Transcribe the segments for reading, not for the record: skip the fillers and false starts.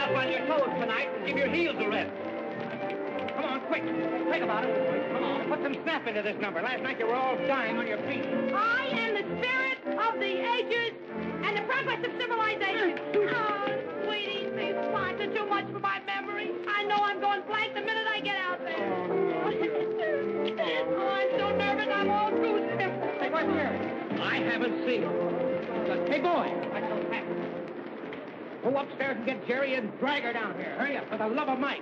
up on your toes tonight and give your heels a rest. Come on, quick. Think about it. Come on, put some snap into this number. Last night you were all dying on your feet. I am the spirit of the ages and the progress of civilization. Oh, sweetie, these spots are too much for my memory. I know I'm going blank the minute I get out there. Oh, I'm so nervous, I'm all goosebumps. Hey, what's here? I haven't seen it. Hey, boy, let's go back. Go upstairs and get Jerry and drag her down here. Hurry up, for the love of Mike.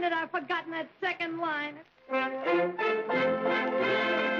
minute I've forgotten that second line.